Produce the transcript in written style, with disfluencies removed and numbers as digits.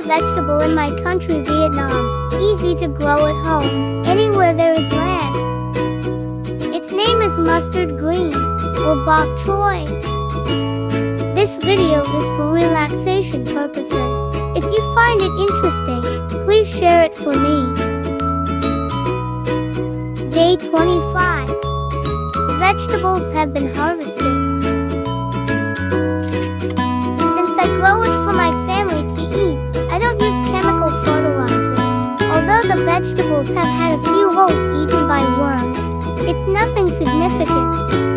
vegetable in my country, Vietnam. Easy to grow at home, anywhere there is land. Its name is mustard greens, or bok choy. This video is for relaxation purposes. If you find it interesting, please share it for me. Day 25. Vegetables have been harvested. Since I grow it for my family to eat, I don't use chemical fertilizers. Although the vegetables have had a few holes eaten by worms, it's nothing significant.